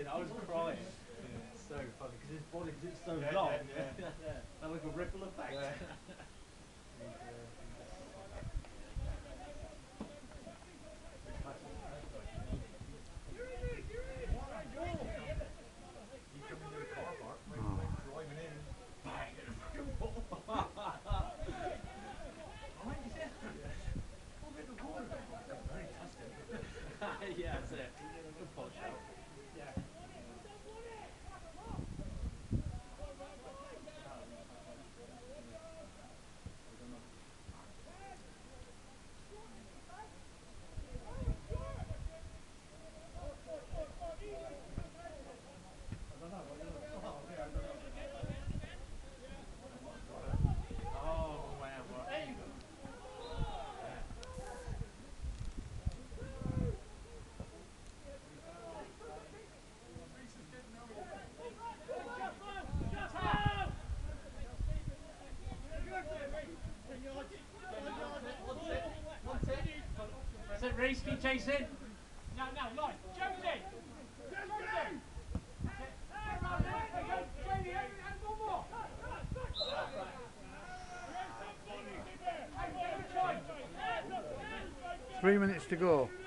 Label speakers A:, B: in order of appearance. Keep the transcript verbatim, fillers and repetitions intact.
A: watching, I was crying. Yeah. It's so funny because his body, because it's so
B: yeah,
A: long,
B: yeah, yeah.
A: yeah. And like a ripple effect. Yeah. Yeah, that's it. Good pot shot. Yeah. Oh, wow. There you go. Is it Reese? Keep chasing. No, no, line. Josie! Josie!
C: Three minutes to go.